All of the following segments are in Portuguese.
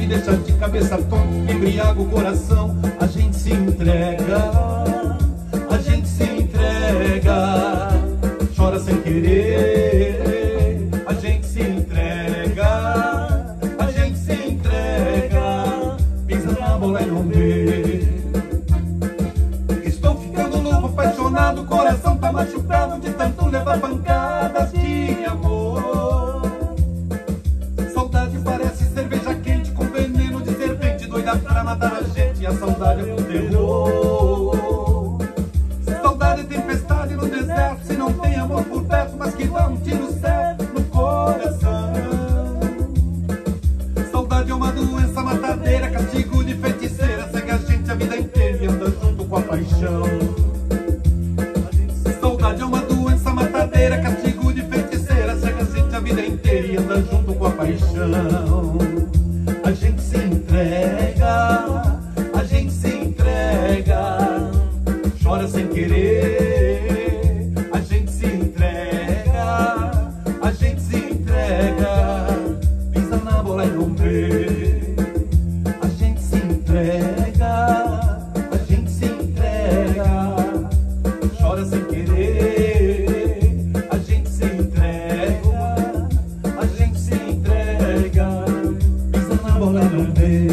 me deixa de cabeça tonta, embriaga o coração. A gente se entrega, a gente se entrega, chora sem querer. A gente se entrega, a gente se entrega, pisa na bola e não vê. Estou ficando louco, apaixonado, o coração tá machucado de tanto levar pancadas de amor. Saudade parece cerveja quente com veneno de serpente, doida pra matar a gente. E a saudade é um terror. Saudade é tempestade no deserto, se não tem amor por perto, mas que dá um tiro certo no coração. Saudade é uma doença matadeira, castigo de feiticeira, segue a gente a vida inteira e anda junto com a paixão. Saudade é uma doença matadeira, castigo de feiticeira, segue a gente a vida inteira e anda junto com a paixão. A gente se entrega, a gente se entrega, chora sem querer. A gente se entrega, a gente se entrega, pisa na bola e não vê. A gente se entrega, a gente se entrega, chora sem querer. A gente se entrega, a gente se entrega, pisa na bola e não vê.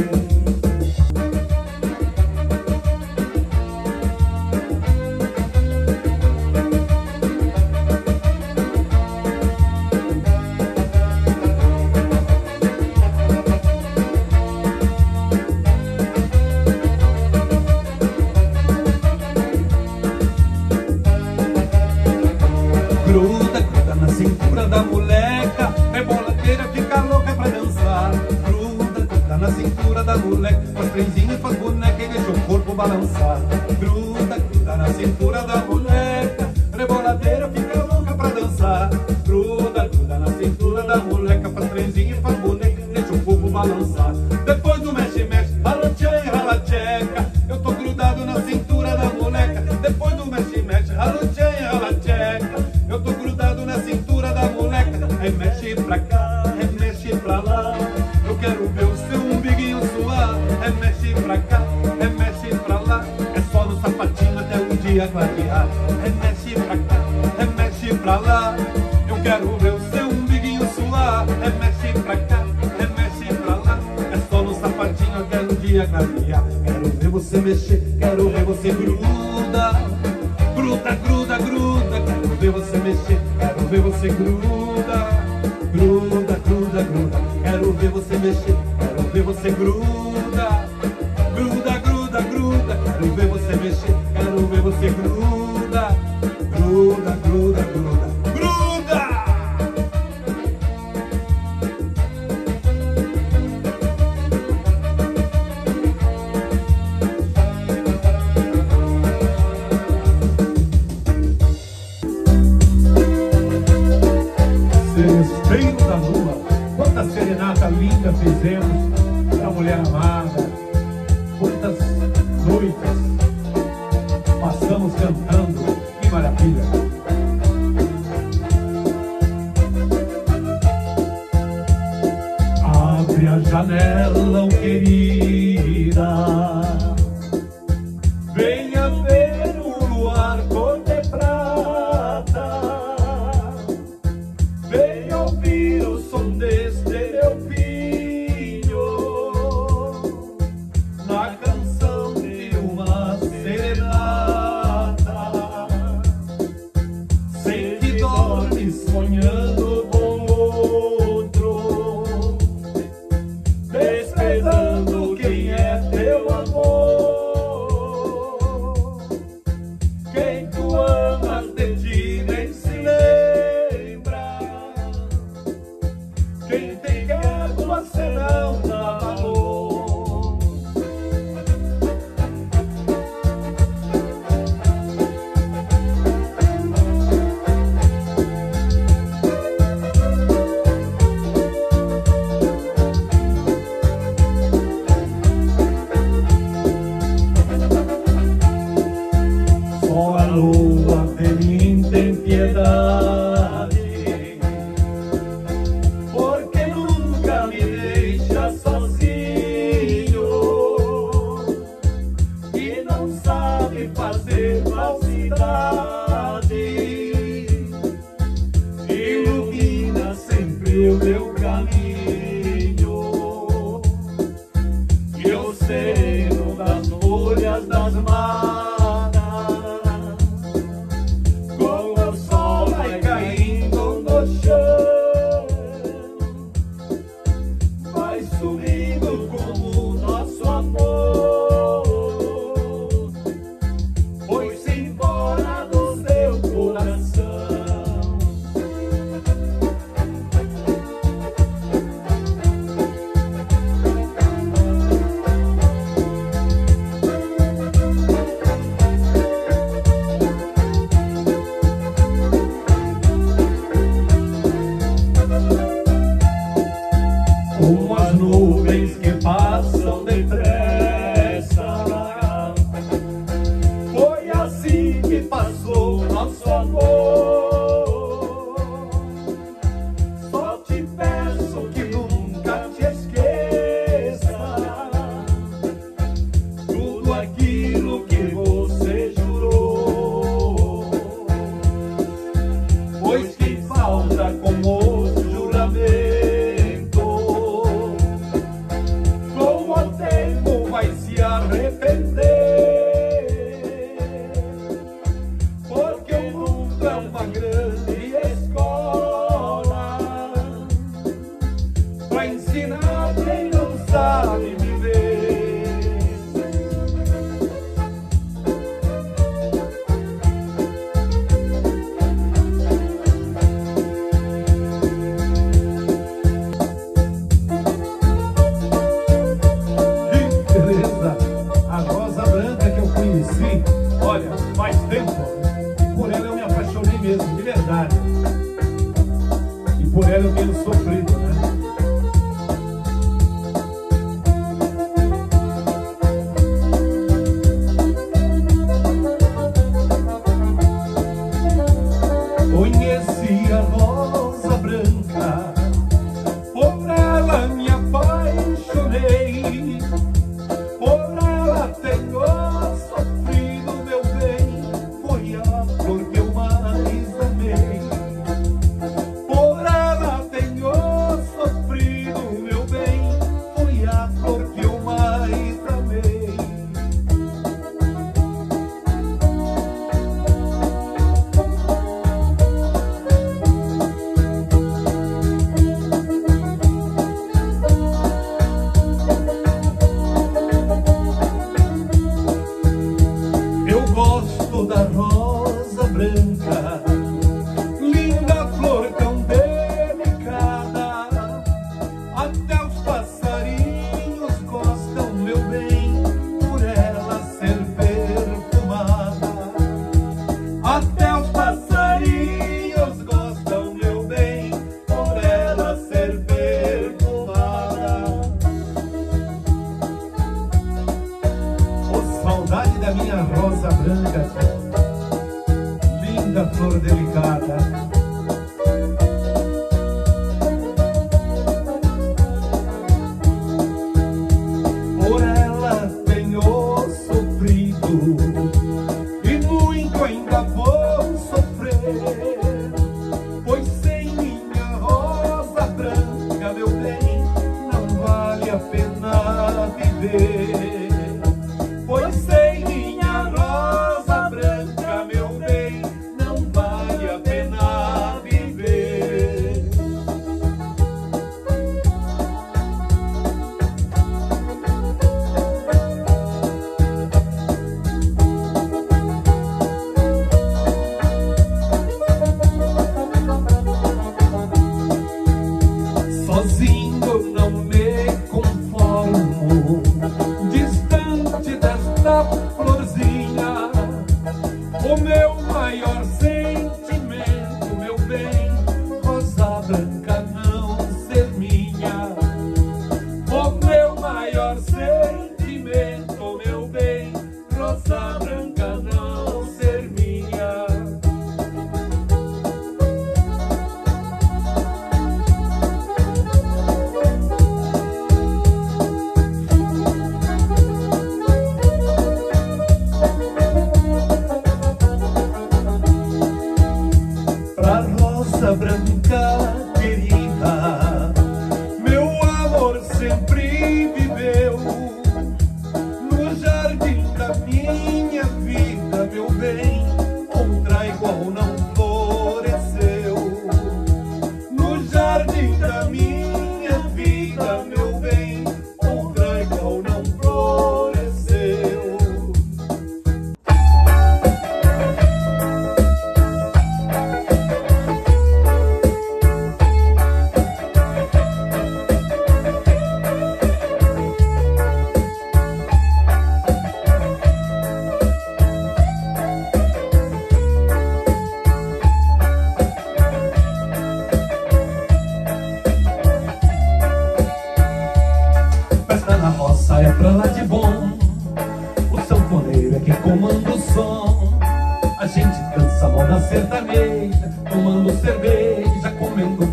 Gruda, gruda na cintura da moleca, reboladeira fica louca pra dançar. Gruda, gruda na cintura da moleca, faz trenzinho, faz boneca e deixa o corpo balançar. Gruda, gruda na cintura da moleca, reboladeira fica louca pra dançar. Gruda, gruda na cintura da moleca, faz trenzinho, faz boneca e deixa o corpo balançar. Depois do mexe, mexe, rala tcheca, rala tcheca, eu tô grudado na cintura da moleca. Depois do mexe, mexe, rala tcheca, rala tcheca, eu tô grudado na cintura da moleca. Remexe pra cá, remexe pra lá, eu quero ver o seu umbiguinho suar. Remexe pra cá, remexe pra lá, é só no sapatinho até o dia clarear. Remexe pra cá, remexe pra lá, eu quero ver o seu umbiguinho suar. Remexe pra cá, remexe pra lá, é só no sapatinho até o dia clarear. Quero ver você mexer, quero ver você gruda, gruda, gruda, gruda. Quero ver você mexer, quero ver você gruda, gruda, gruda, gruda. Quero ver você mexer, quero ver você gruda, gruda, gruda, gruda. Quero ver você mexer, quero ver você gruda, gruda, gruda, gruda, gruda. Seresteiro da lua, quanta serenata linda fizemos pra mulher amada. Quantas noites passamos cantando, que maravilha. Abre a janela, oh querida, venha ver o luar cor de prata. Venha ouvir o som deste meu filho, na canção de uma serenata. Sei que dorme sonhando com outro, desprezando quem é teu amor. Quem tu amas de ti nem se lembra, quem tem quer você não dá valor. Só a lua feminina tem piedade, porque nunca me deixa só. o meu caminho, e o sereno das folhas das matas, com o sol vai caindo no chão, vai sumindo como o nosso amor, foi-se embora do seu coração. Como as nuvens que passam depressa, foi assim que passou nosso amor. Só te peço que nunca te esqueça tudo aquilo que você jurou, pois que falta como juramento. Arrepender, porque o mundo é uma grande escola pra ensinar quem não sabe viver. Que beleza! A Rosa Branca que eu conheci, olha, faz tempo, e por ela eu me apaixonei mesmo, de verdade. E por ela eu tenho sofrido, né? Conheci a Rosa Branca, por ela me apaixonei. Por ela tenho sofrido, meu bem, foi a flor que eu mais amei. Por ela tenho sofrido, meu bem, foi a flor que eu mais amei. Gosto da rosa branca, linda flor tão delicada, até os passarinhos gostam, meu bem, por ela ser perfumada. Até os passarinhos gostam, meu bem, por ela ser perfumada. Oh, saudade da minha rosa branca, linda flor delicada. Por ela tenho sofrido e muito ainda vou sofrer, pois sem minha rosa branca, meu bem, não vale a pena viver. Pois sem minha rosa branca, meu bem, não vale a pena viver. Sozinho não me conformo, distante desta florzinha, o meu maior sentimento, meu bem, rosa branca não ser minha. O meu maior sentimento, meu bem, rosa branca não ser minha.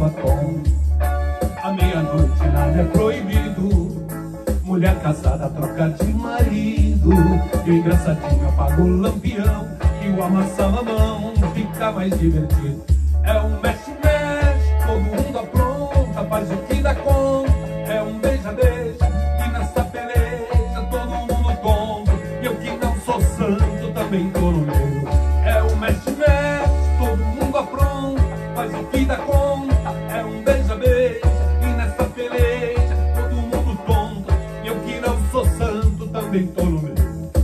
batom. À meia-noite nada é proibido, mulher casada troca de marido. E o engraçadinho apaga o lampião e o amassa-mamão fica mais divertido. É um mexe-mexe, todo mundo apronta, faz o que dá conta. É um beija-beija e nessa peleja todo mundo tonto. E eu que não sou santo também tô no meio. É um mexe-mexe, todo mundo apronta, faz o que dá conta. É um beija-beija e nessa peleja todo mundo tonto. E eu que não sou santo também tô no meio.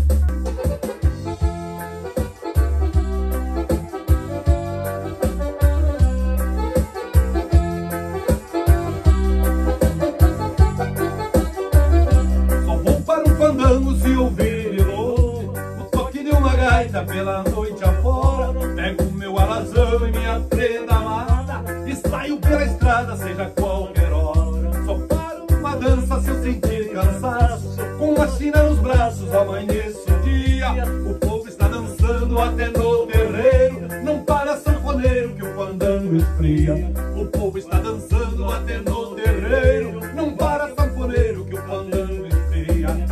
Se ouvir de novo o toque de uma gaita pela noite afora, pego o meu alazão e minha prenda amada e saio pela estrada, seja qualquer hora. Só paro uma dança se eu sentir cansaço, com a china nos braços amanhece o dia. O povo está dançando até no terreiro, não para sanfoneiro que o fandango esfria. O povo está dançando até no terreiro, não para sanfoneiro que o fandango esfria.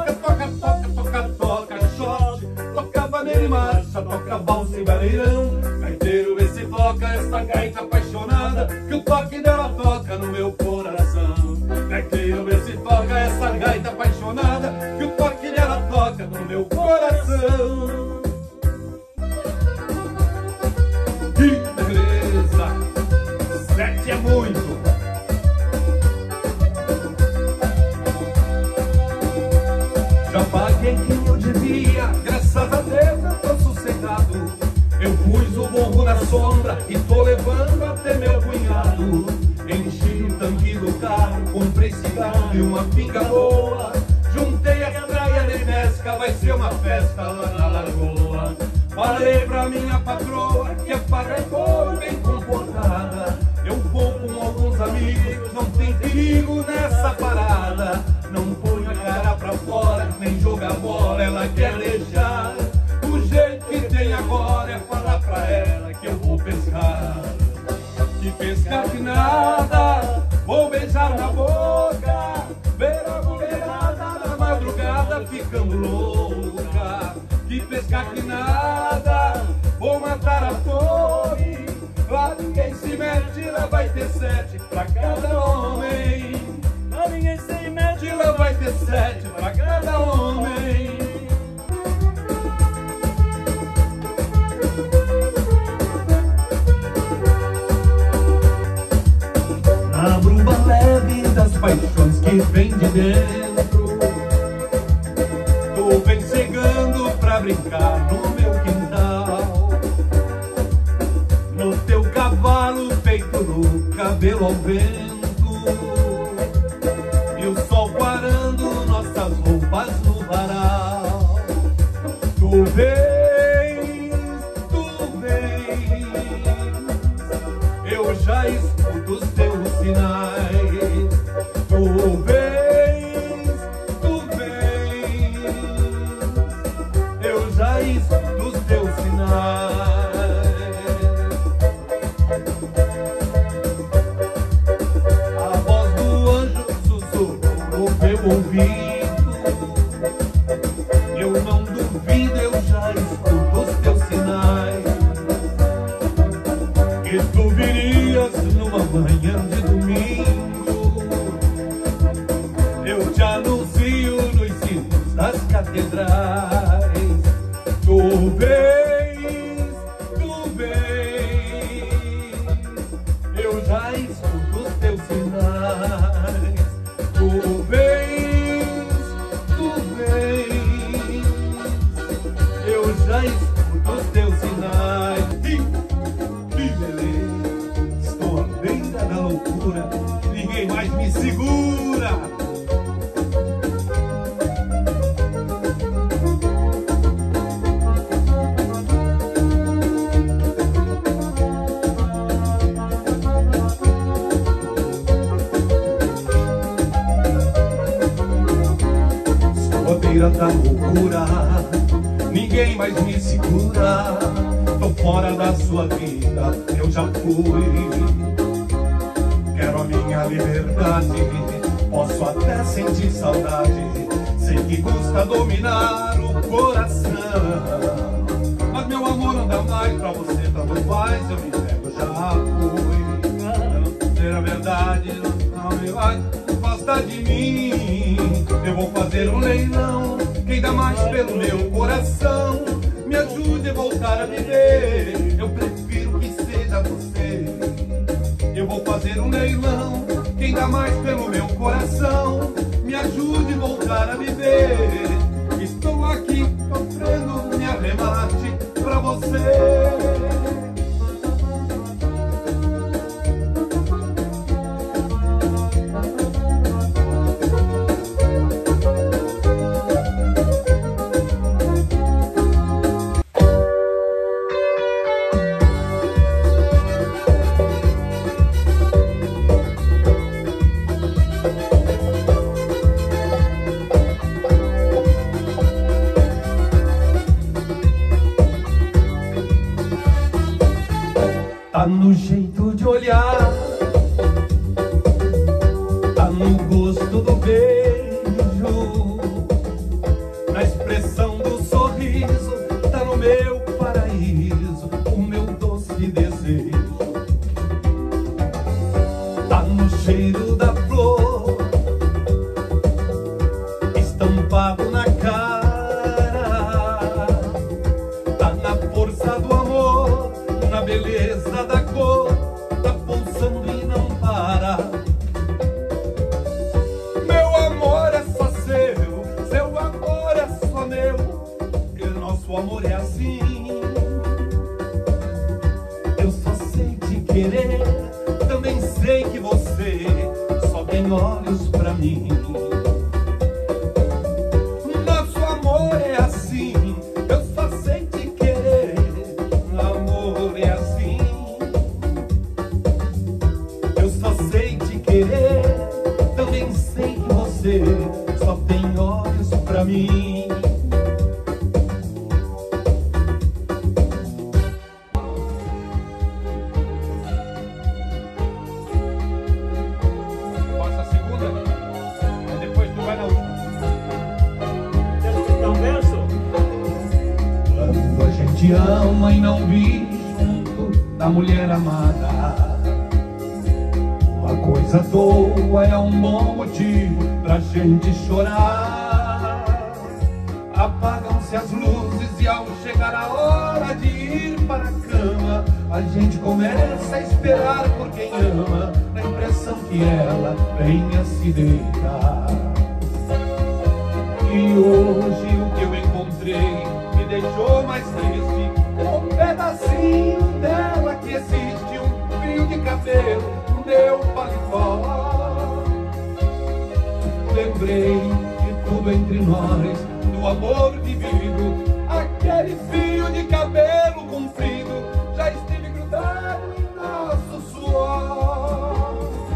Toca vaneira e marcha, toca valsa e vaneirão. Gaiteiro, vê se toca essa gaita apaixonada, que o toque dela toca no meu coração. Gaiteiro, vê se toca essa gaita apaixonada, que o toque dela toca no meu coração. Que beleza! 7 é muito! Já paguei quem eu devia, graças a Deus eu tô sossegado. Eu pus o burro na sombra e tô levando até meu cunhado. Enchi o tanque do carro, comprei cigarro e uma pinga boa. Juntei a praia de pesca, vai ser uma festa lá na lagoa. Falei pra minha patroa que a paga é boa, bem comportada. Eu vou com alguns amigos, não tem perigo nessa parada. Não põe a cara pra fora, nem jogar bola, ela quer deixar. O jeito que tem agora é falar pra ela que eu vou pescar. Que pescar que nada, vou beijar na boca, ver a mulherada na madrugada ficando louca. Que pescar que nada, vou matar a fome. Lá ninguém se mete, lá vai ter 7 pra cada homem. Lá ninguém se mete, lá vai ter 7 pra cada homem. Na bruma leve das paixões que vem de dentro, tô bem chegando pra brincar no meu quintal. No teu cavalo feito no cabelo ao vento, e o sol parando nossas roupas no varal. Tu vens, eu já escuto os teus sinais. Tu vens, eu já escuto os teus sinais. A voz do anjo sussurrou no meu ouvido. Eu não duvido, eu já escuto os teus sinais. Que tu virias numa manhã de domingo. Eu te anuncio nos sinos das catedrais. Tu vens, eu já escuto os teus sinais. Tu vens, eu já escuto os teus sinais. Que beleza, estou à beira da loucura, ninguém mais me segura. Da loucura, ninguém mais me segura. Tô fora da sua vida, eu já fui. a liberdade. Posso até sentir saudade, sei que custa dominar o coração. Mas meu amor não dá mais pra você, tanto faz, eu me entrego, já fui. Pra não dizer a verdade, não me vai afastar de mim. Eu vou fazer um leilão, quem dá mais pelo meu coração. Me ajude a voltar a viver, eu prefiro que seja você. Eu vou fazer um leilão, quem dá mais pelo meu coração. Me ajude a voltar a viver. Estou aqui sofrendo minha remate pra você. Tá no jeito de olhar, tá no gosto do beijo, na expressão do sorriso, tá no meu paraíso, o meu doce desejo. Tá no cheiro da flor, estampado na cara, tá na força do amor, na beleza da cor, tá pulsando e não para. Meu amor é só seu amor é só meu, e nosso amor é assim. Eu só sei te querer, também sei que você só tem olhos pra mim. Nosso amor é assim, eu só sei te querer, amor é assim. Eu só sei te querer, também sei que você só tem olhos pra mim. Passa a segunda, depois tu vai na última. Então, verso. Quando a gente ama e não vive junto da mulher amada, a coisa toa é um bom motivo pra gente chorar. Apagam-se as luzes e ao chegar a hora de ir para a cama, a gente começa a esperar por quem ama, na impressão que ela venha se deitar. E hoje o que eu encontrei me deixou mais triste, um pedacinho dela que existe, um fio de cabelo no meu paletó. Lembrei de tudo entre nós, do amor vivido, aquele fio de cabelo comprido já esteve grudado em nosso suor.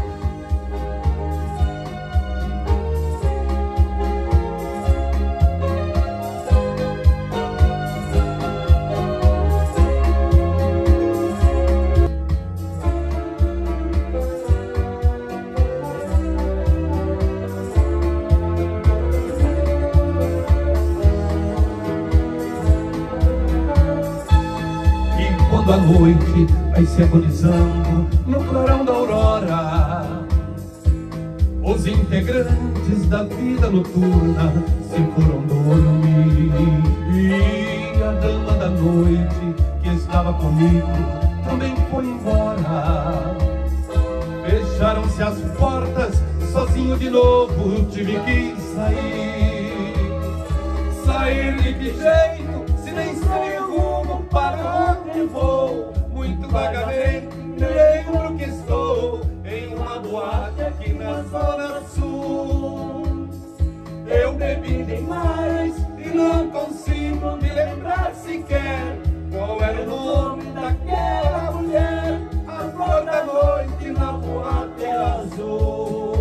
A noite vai se agonizando no clarão da aurora, os integrantes da vida noturna se foram dormir. E a dama da noite que estava comigo também foi embora. Fecharam-se as portas, sozinho de novo tive que sair. Sair de que jeito, se nem sei o rumo para onde vou. Muito vagamente lembro que estou em uma boate aqui na Zona Sul. Eu bebi demais e não consigo me lembrar sequer qual era o nome daquela mulher, a flor da noite na boate azul.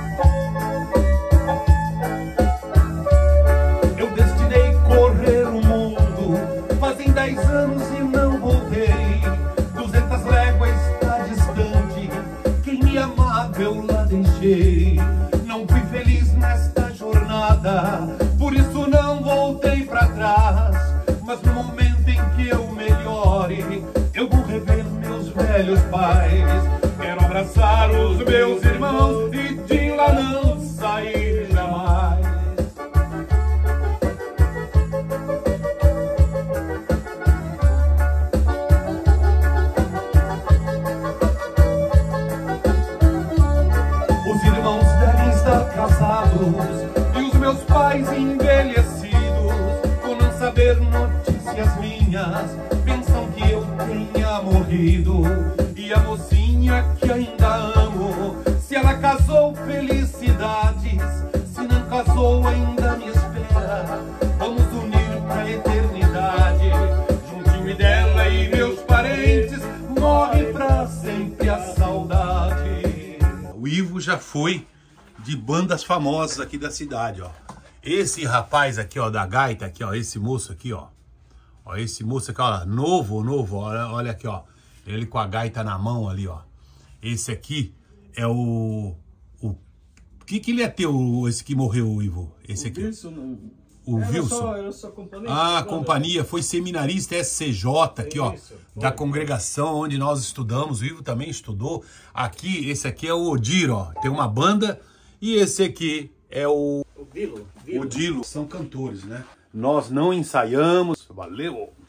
Eu destinei correr um saber notícias minhas, pensam que eu tenha morrido. E a mocinha que ainda amo, se ela casou, felicidades. Se não casou, ainda me espera. Vamos unir pra eternidade. Juntinho dela e meus parentes, morre pra sempre a saudade. O Ivo já foi de bandas famosas aqui da cidade, ó. Esse rapaz aqui, ó, da gaita, aqui, ó, esse moço aqui, ó. Ó, esse moço aqui, ó, novo, olha aqui, ó. Ele com a gaita na mão ali, ó. Esse aqui é o que ele ia ter, esse que morreu, Ivo? Esse aqui. O Wilson? Era só companhia. Ah, a companhia, foi seminarista SCJ aqui, ó, da congregação onde nós estudamos. O Ivo também estudou. Aqui, esse aqui é o Odir, ó. Tem uma banda. E esse aqui é o Dilo. São cantores, né? Nós não ensaiamos. Valeu!